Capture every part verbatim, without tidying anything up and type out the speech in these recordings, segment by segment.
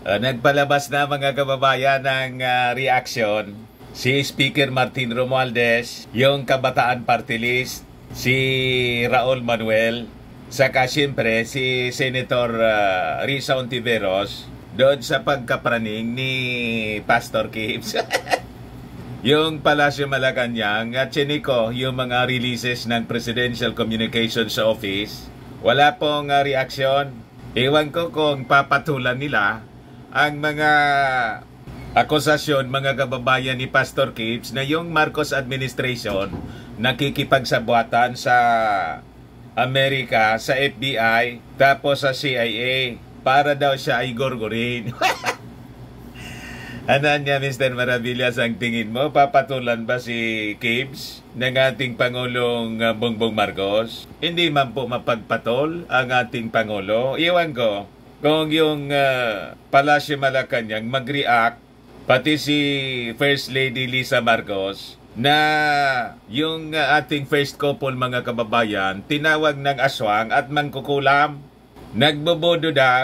Uh, nagpalabas na mga kababayan ng uh, reaction si Speaker Martin Romualdez, yung Kabataan Party List, si Raul Manuel, saka siyempre si Senator uh, Risa Ontiveros doon sa pagkapraning ni Pastor Gibbs. Yung Palasyo Malacanang at Chiniko, yung mga releases ng Presidential Communications Office, wala pong uh, reaksyon. Ewan ko kung papatulan nila ang mga akusasyon, mga kababayan ni Pastor Gibbs, na yung Marcos administration nakikipagsabuatan sa Amerika, sa F B I, tapos sa C I A para daw siya ay gorgorin. Ano niya, Mister Maravillas, ang tingin mo? Papatulan ba si Gibbs ng ating Pangulong uh, Bongbong Marcos? Hindi man po mapagpatol ang ating Pangulo. Iwan ko kung yung uh, Palasyo Malacanang mag-react, pati si First Lady Lisa Marcos, na yung uh, ating first couple, mga kababayan, tinawag ng aswang at mangkukulam. Nagbobodo daw.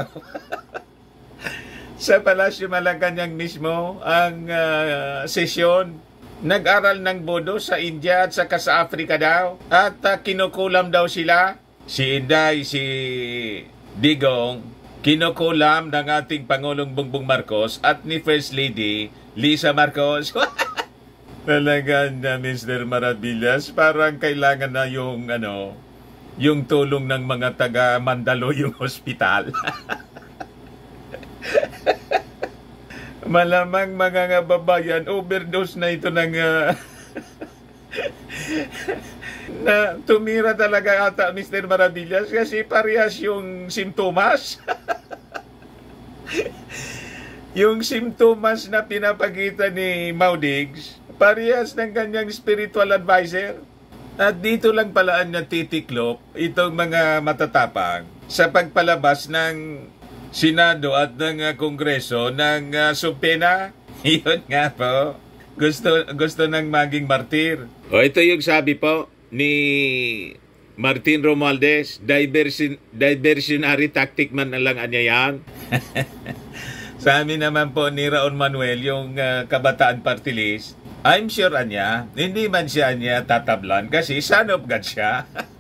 Sa Palasyo Malacanang mismo ang uh, sesyon. Nag-aral ng bodo sa India at saka sa Africa daw. At uh, kinukulam daw sila. Si Inday, si Digong, kinukulam ng ating Pangulong Bongbong Marcos at ni First Lady Lisa Marcos. Talagang na, Mister Maravillas, parang kailangan na yung ano, yung tulong ng mga taga Mandaluyong Hospital. Malamang mga kababayan, overdose na ito ng uh, na tumira talaga ata, Mister Maravillas, kasi parehas yung simptomas. Yung simptomas na pinapakita ni Maudigs, parehas ng kanyang spiritual advisor. At dito lang palaan na titiklop itong mga matatapang sa pagpalabas ng Senado at ng uh, Kongreso ng uh, subpena. Iyon nga po. Gusto, gusto ng maging martir. O ito yung sabi po ni Martin Romualdez, diversion, diversionary tactic man na lang anya yan. Sa amin naman po ni Raul Manuel, yung uh, Kabataan Party List, I'm sure anya, hindi man siya anya tatablan kasi son of God siya.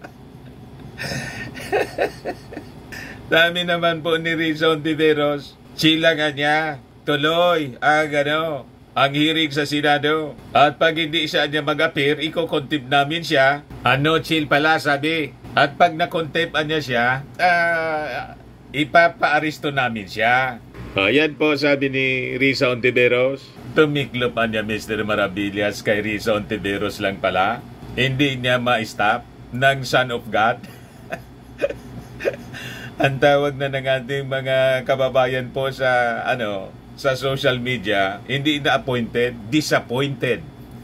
Sa amin naman po ni Risa Ontiveros, sila anya, tuloy ang ano, ang hearing sa Senado. At pag hindi siya niya mag-appear, iko-contempt namin siya. Ano, chill pala, sabi. At pag na-contempt niya siya, uh, ipapa-aristo namin siya. Ayan po, sabi ni Risa Ontiveros. Tumiklop niya, Mister Maravillas, kay Risa Ontiveros lang pala. Hindi niya ma-stop ng Son of God. Ang tawag na ng ating mga kababayan po sa, ano, sa social media, hindi na appointed, disappointed.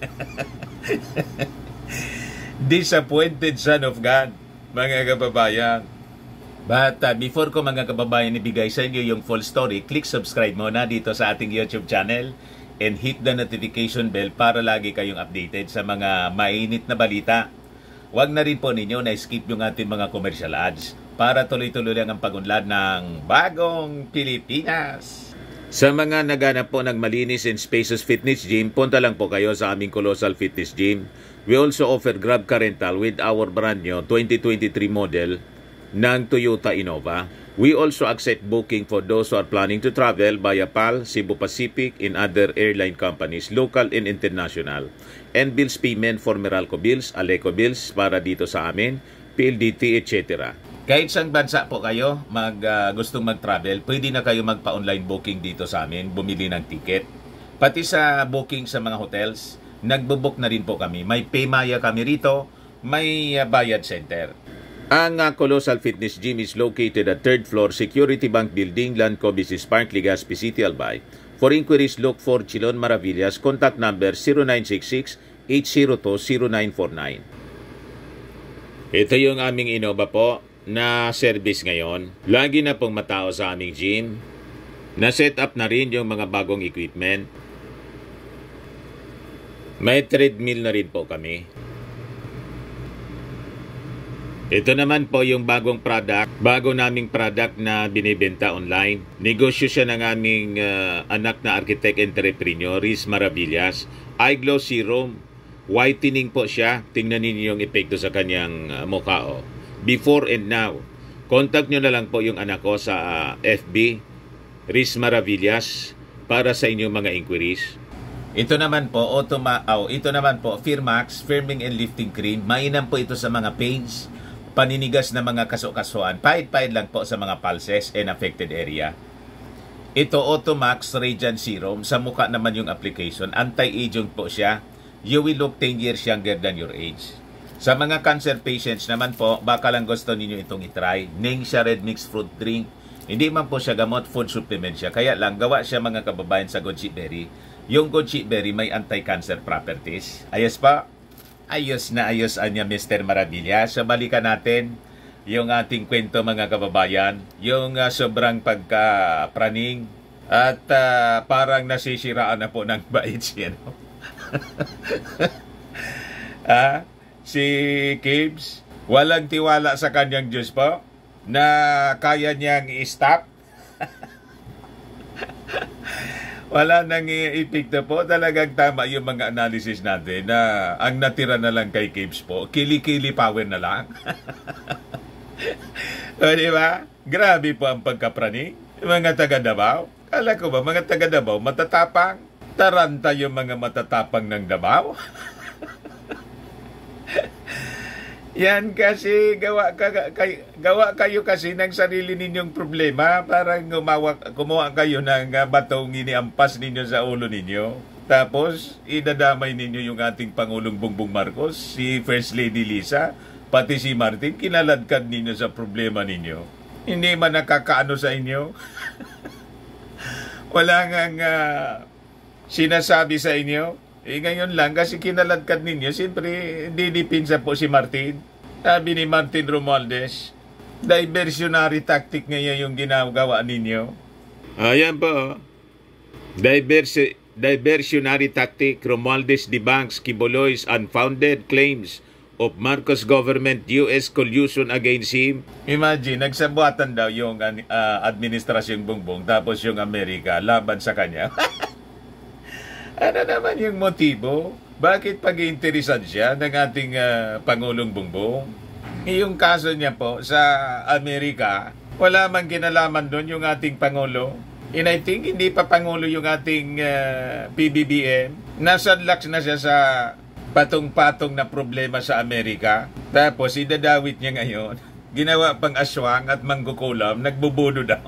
Disappointed son of God, mga kababayan. But uh, before ko, mga kababayan, ibigay sa inyo yung full story, click subscribe muna dito sa ating YouTube channel and hit the notification bell para lagi kayong updated sa mga mainit na balita. Huwag na rin po ninyo na skip yung ating mga commercial ads para tuloy-tuloy lang ang pagunlad ng bagong Pilipinas. Sa mga naghanap po ng malinis and spacious fitness gym, punta lang po kayo sa aming Colossal Fitness Gym. We also offer Grab Car Rental with our brand new twenty twenty-three model ng Toyota Innova. We also accept booking for those who are planning to travel via P A L, Cebu Pacific, and other airline companies, local and international. And bills payment for Meralco Bills, Aleco Bills para dito sa amin, P L D T, et cetera. Kahit saan bansa po kayo mag, uh, gustong mag-travel, pwede na kayo magpa-online booking dito sa amin, bumili ng ticket. Pati sa booking sa mga hotels, nagbo-book na rin po kami. May Paymaya kami rito, may uh, Bayad Center. Ang uh, Colossal Fitness Gym is located at third floor Security Bank Building, Lanco Business Park, Legazpi City, Albay. For inquiries, look for Chilon Maravillas. Contact number zero nine six six, eight zero two, zero nine four nine. Ito yung aming Innova po na service ngayon. Lagi na pong matao sa aming gym. Na-set up na rin yung mga bagong equipment. May treadmill na rin po kami. Ito naman po yung bagong product, bago naming product na binibenta online. Negosyo siya ng aming uh, anak na architect entrepreneur, Riz Maravillas. Eye Glow Serum. Whitening po siya. Tingnan ninyo yung epekto sa kanyang uh, mukha. Oh. Before and now. Contact nyo na lang po yung anak ko sa uh, F B, Riz Maravillas, para sa inyong mga inquiries. Ito naman po, Automa, oh, ito naman po, Firmax, Firming and Lifting Cream. Mainam po ito sa mga pains, paninigas na mga kaso-kasuan. Pahid-pahid lang po sa mga pulses and affected area. Ito, Automax Radiant Serum. Sa mukha naman yung application. Anti-aging po siya. You will look ten years younger than your age. Sa mga cancer patients naman po, baka lang gusto ninyo itong itry. Ningxia Red Mixed Fruit Drink. Hindi man po siya gamot, food supplement siya. Kaya lang, gawa siya mga kababayan sa goji berry. Yung goji berry may anti-cancer properties. Ayos pa? Ayos na ayos anya Mister Maravilla. So balikan natin yung ating kwento mga kababayan. Yung uh, sobrang pagka-praning at uh, parang nasisiraan na po ng bait siya. No? ah, si Kibs, walang tiwala sa kanyang Diyos po na kaya niyang i-stop. Wala nang epekto po. Talagang tama yung mga analysis natin na ang natira na lang kay Kibs po, kili-kili power na lang. O diba? Grabe po ang pagkaprani. Mga taga Davao. Kala ko ba, mga taga Davao, matatapang? Taranta yung mga matatapang ng Davao. Yan kasi gawa, ka, kay, gawa kayo kasi ng sarili ninyong problema. Parang gumawa, kumuha kayo ng uh, batong iniampas ninyo sa ulo ninyo. Tapos idadamay ninyo yung ating Pangulong Bongbong Marcos, si First Lady Lisa, pati si Martin. Kinaladkad ninyo sa problema ninyo. Hindi man nakakaano sa inyo. Wala nga uh, sinasabi sa inyo. Eh ngayon lang, kasi kinaladkad ninyo, siyempre, didipinsa po si Martin. Sabi ni Martin Romualdez, diversionary tactic ngayon yung ginagawa ninyo. Ayan po. Diversi diversionary tactic, Romualdez debunks Quiboloy's unfounded claims of Marcos government U S collusion against him. Imagine, nagsabuatan daw yung uh, administrasyong Bongbong, tapos yung Amerika laban sa kanya. Ano naman yung motibo? Bakit pag-iinteresan siya ng ating uh, Pangulong Bongbong? Yung kaso niya po sa Amerika, wala man kinalaman doon yung ating Pangulo. And I think hindi pa Pangulo yung ating uh, P B B M. Nasadlaks na siya sa patong-patong na problema sa Amerika. Tapos idadawit niya ngayon. Ginawa pang aswang at mangkukulam, nagbubudo daw.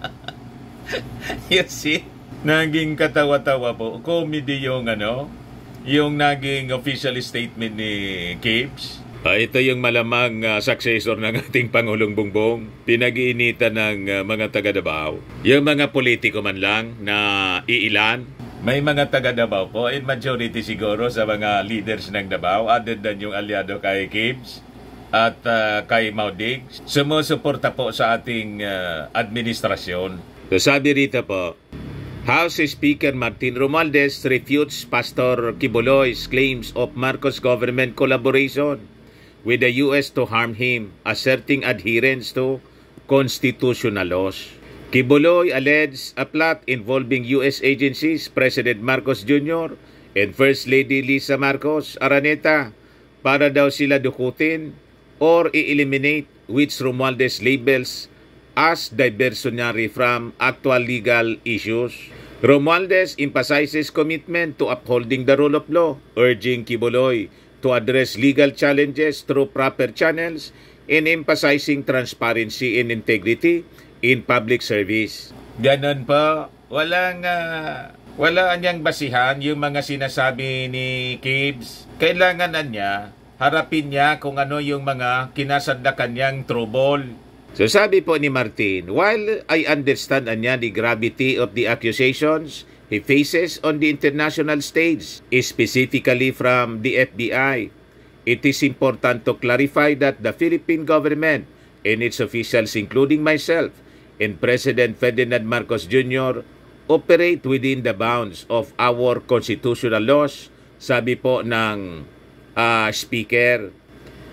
You see? Naging katawa-tawa po. Comedy yung ano, yung naging official statement ni Kibs. Uh, ito yung malamang uh, successor ng ating Pangulong Bongbong. Pinag-iinitan ng uh, mga taga Davao. Yung mga politiko man lang na iilan. May mga taga Davao po, in majority siguro sa mga leaders ng Davao, other than yung aliado kay Kibs at uh, kay Maudig. Sumusuporta po sa ating uh, administrasyon. So sabi rito po, House Speaker Martin Romualdez refutes Pastor Quiboloy's claims of Marcos government collaboration with the U S to harm him, asserting adherence to constitutional laws. Quiboloy alleged a plot involving U S agencies, President Marcos Junior and First Lady Lisa Marcos Araneta para daw sila dukutin or i-eliminate, which Romualdez labels as diversionary from actual legal issues. Romualdez emphasizes commitment to upholding the rule of law, urging Quiboloy to address legal challenges through proper channels and emphasizing transparency and integrity in public service. Ganon po. Walang, uh, wala niyang basihan yung mga sinasabi ni Kibs. Kailangan na niya, harapin niya kung ano yung mga kinasadlakan niyang trouble. So sabi po ni Martin, while I understand anya the gravity of the accusations he faces on the international stage, specifically from the F B I, it is important to clarify that the Philippine government and its officials, including myself and President Ferdinand Marcos Junior, operate within the bounds of our constitutional laws, sabi po ng uh, speaker.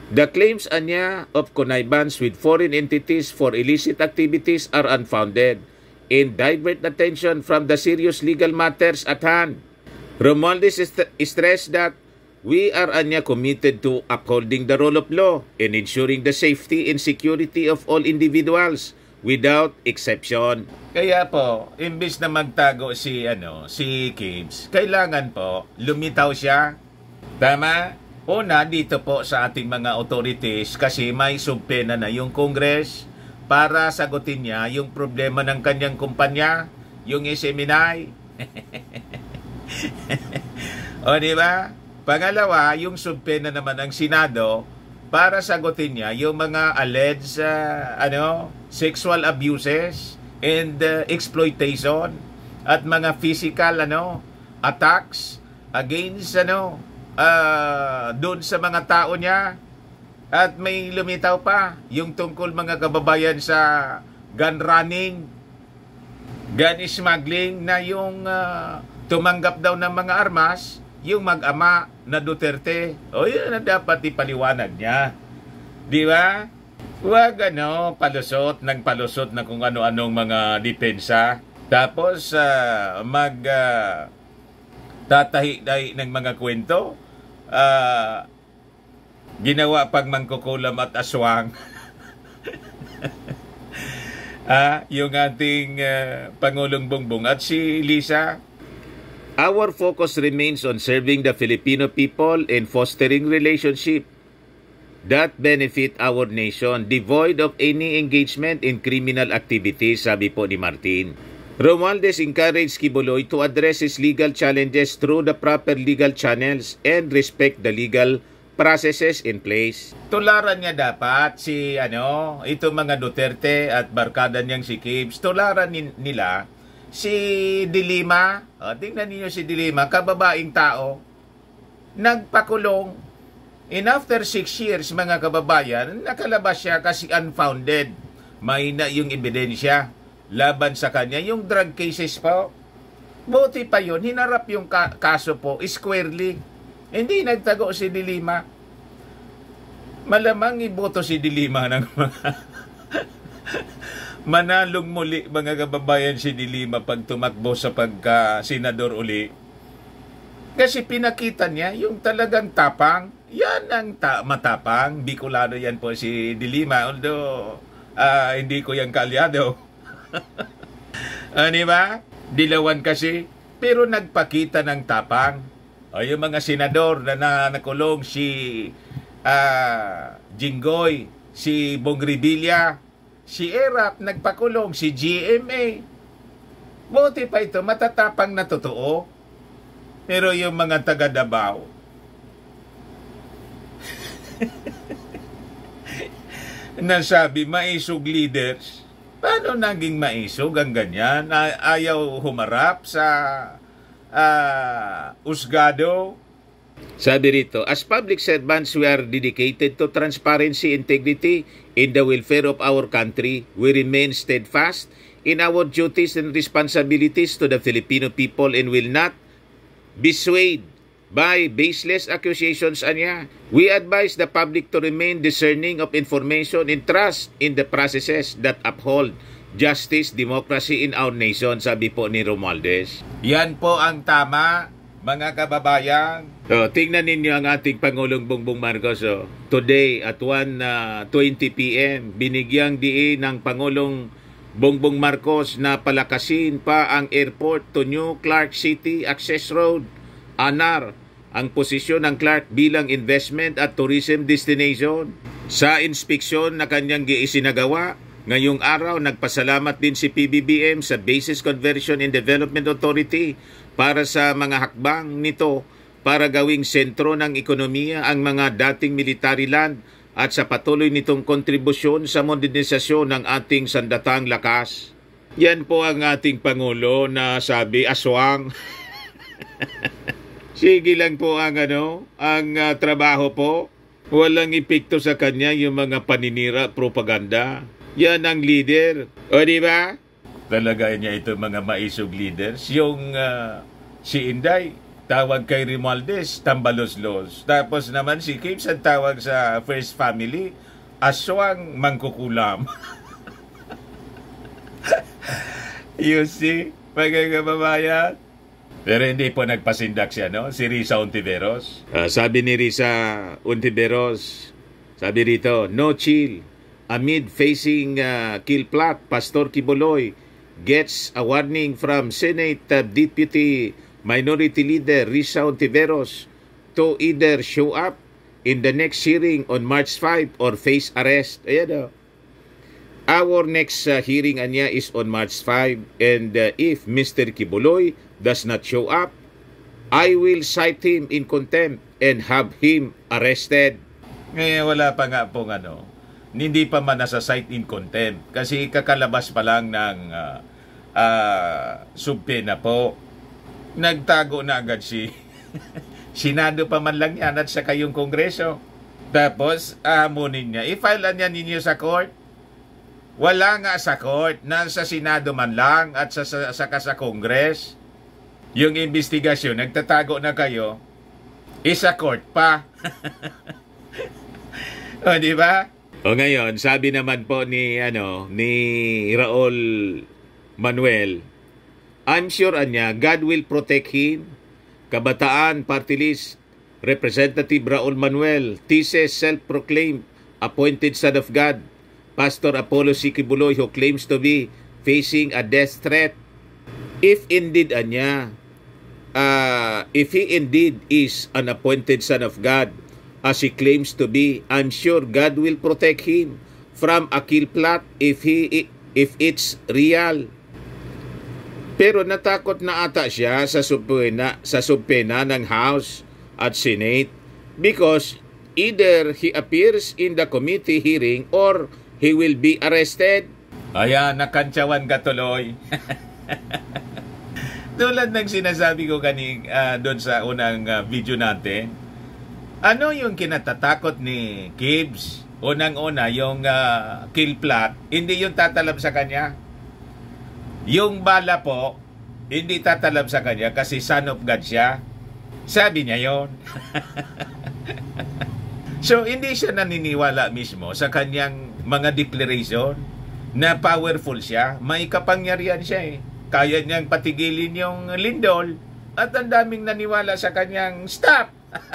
The claims anya of connivance with foreign entities for illicit activities are unfounded and divert attention from the serious legal matters at hand. Romualdez stressed that we are anya committed to upholding the rule of law and ensuring the safety and security of all individuals without exception. Kaya po, imbis na magtago si ano, si Gibbs, kailangan po lumitaw siya. Tama? Una, dito po sa ating mga authorities kasi may subpena na yung Congress para sagutin niya yung problema ng kanyang kumpanya, yung S M N I. O di ba? Pangalawa, yung subpena naman ng Senado para sagutin niya yung mga alleged uh, ano, sexual abuses and uh, exploitation at mga physical ano, attacks against ano, uh, doon sa mga tao niya. At may lumitaw pa yung tungkol mga kababayan sa gun running, gun smuggling na yung uh, tumanggap daw ng mga armas, yung mag-ama na Duterte. O yun na dapat ipaliwanag niya. Di ba? Huwag ano, palusot ng palusot na kung ano-anong mga depensa. Tapos uh, mag uh, tatahi-tahi ng mga kwento. Uh, ginawa pang mangkukulam at aswang. ah, yung ating uh, Pangulong Bongbong at si Lisa. Our focus remains on serving the Filipino people and fostering relationship that benefit our nation, devoid of any engagement in criminal activities, sabi po ni Martin. Romualdez encouraged Quiboloy to address his legal challenges through the proper legal channels and respect the legal processes in place. Tularan niya dapat si ano, itong mga Duterte at barkada niyang si Gibbs, tularan ni, nila si Dilima. O, tingnan niyo si Dilima, kababaing tao, nagpakulong. And after six years, mga kababayan, nakalabas siya kasi unfounded. May na yung ebidensya laban sa kanya. Yung drug cases po, buti pa yun, hinarap yung ka- kaso po, squarely. Hindi nagtago si Dilima. Malamang iboto si Dilima ng mga manalong muli, mga kababayan, si Dilima pag tumakbo sa pagka-senador uli. Kasi pinakita niya yung talagang tapang. Yan ang ta- matapang. Bicolano yan po si Dilima. Although, uh, hindi ko yan kaalyado. Ano ba? Dilawan kasi. Pero nagpakita ng tapang. O yung mga senador na, na nakulong, si uh, Jinggoy, si Bong Revilla, si Erap nagpakulong, si G M A. Buti pa ito, matatapang na totoo. Pero yung mga taga Davao, nasabi maisog leaders. Paano naging maisog ang ganyan? Ayaw humarap sa uh, usgado. Sabi rito, as public servants, we are dedicated to transparency, integrity, in the welfare of our country. We remain steadfast in our duties and responsibilities to the Filipino people and will not be swayed by baseless accusations. Anya, we advise the public to remain discerning of information and trust in the processes that uphold justice, democracy in our nation, sabi po ni Romualdez. Yan po ang tama, mga kababayan. So, tingnan ninyo ang ating Pangulong Bongbong Marcos. Oh. Today at one twenty p m binigyang diin ng Pangulong Bongbong Marcos na palakasin pa ang airport to New Clark City Access Road, ANAR, ang posisyon ng Clark bilang investment at tourism destination. Sa inspeksyon na kanyang giisinagawa, ngayong araw nagpasalamat din si P B B M sa Bases Conversion and Development Authority para sa mga hakbang nito para gawing sentro ng ekonomiya ang mga dating military land at sa patuloy nitong kontribusyon sa modernisasyon ng ating sandatang lakas. Yan po ang ating Pangulo na sabi aswang. Sige lang po ang ano, ang uh, trabaho po. Walang epekto sa kanya yung mga paninira, propaganda. Yan ang leader. O di ba? Talaga niya ito mga maisog leaders. Yung uh, si Inday, tawag kay Romualdez, tambalos-los. Tapos naman si Gibbs ang tawag sa First Family, aswang mangkukulam. You see, mga kababayan? Pero hindi po nagpasindak siya, no? Si Risa Ontiveros. Uh, sabi ni Risa Ontiveros, sabi rito, no chill. Amid facing uh, kill plot, Pastor Quiboloy gets a warning from Senate uh, Deputy Minority Leader Risa Ontiveros to either show up in the next hearing on March fifth or face arrest. Ayan o. Our next uh, hearing anya is on March fifth, and uh, if Mister Quiboloy does not show up, I will cite him in contempt and have him arrested. Ngayon wala pa nga pong ano, hindi pa man nasa cite in contempt kasi kakalabas pa lang ng uh, uh, subpena po. Nagtago na agad si Senado pa man lang yan at saka yung Kongreso. Tapos ahamunin niya, i-file niya ninyo sa court. Wala nga sa court, nasa Senado man lang at sa, sa, saka sa Congress. Yung investigasyon, nagtatago na kayo, isa court pa. O, di ba? O ngayon, sabi naman po ni, ano, ni Raul Manuel, I'm sure anya, God will protect him. Kabataan Party List, Representative Raul Manuel, thesis self-proclaimed, appointed son of God, Pastor Apollo C. Quiboloy, who claims to be facing a death threat. If indeed anya, uh, if he indeed is an appointed son of God, as he claims to be, I'm sure God will protect him from a kill plot if he if it's real. Pero natakot na ata siya sa subpena, sa subpena ng House at Senate because either he appears in the committee hearing or he will be arrested. Ayan, nakantsawan ka tuloy. Tulad ng sinasabi ko kaning uh, doon sa unang uh, video natin, ano yung kinatatakot ni Gibbs? Unang-una, yung uh, kill plot, hindi yung tatalab sa kanya. Yung bala po, hindi tatalab sa kanya kasi son of God siya. Sabi niya yon. So, hindi siya naniniwala mismo sa kanyang mga declaration na powerful siya. May kapangyarihan siya eh. Kaya niyang patigilin yung lindol at ang daming naniwala sa kanyang stop.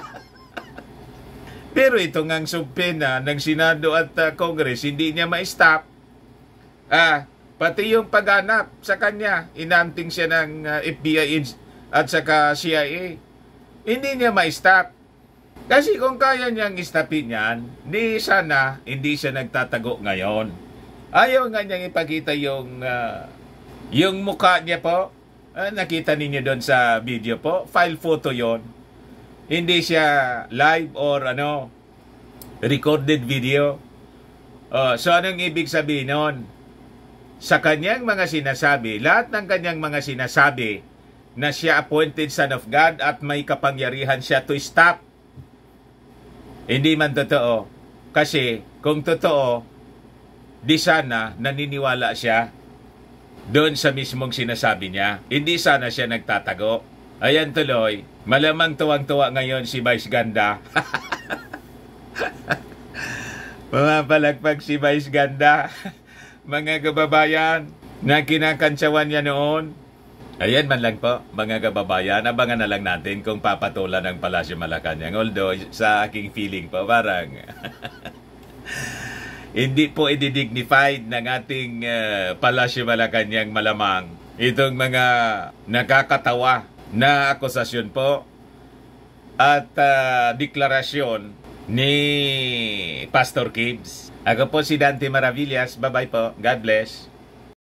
Pero ito ngang subpena ng Senado at uh, Congress, hindi niya ma-stop. Ah, pati yung paghanap sa kanya, inanting siya ng uh, F B I at saka C I A. Hindi niya ma-stop. Kasi kung kaya niyang istapin yan, di sana hindi siya nagtatago ngayon. Ayaw nga niyang ipakita yung, uh, yung mukha niya po. Uh, nakita ninyo doon sa video po. File photo yon. Hindi siya live or ano, recorded video. Uh, so anong ibig sabihin nun? Sa kanyang mga sinasabi, lahat ng kanyang mga sinasabi na siya appointed son of God at may kapangyarihan siya to stop. Hindi man totoo. Kasi kung totoo, di sana naniniwala siya doon sa mismong sinasabi niya. Hindi sana siya nagtatago. Ayan tuloy, malamang tuwang-tuwa ngayon si Vice Ganda. Pumapalagpag si Vice Ganda. Mga kababayan na kinakantsawan niya noon. Ayan man lang po, mga kababayan, abangan na lang natin kung papatulan ng Palasyo Malacanang. Although, sa aking feeling po, parang hindi po i-dignified ng ating uh, Palasyo Malacanang malamang itong mga nakakatawa na akusasyon po at uh, deklarasyon ni Pastor Gibbs. Ako po si Dante Maravillas. Bye-bye po. God bless.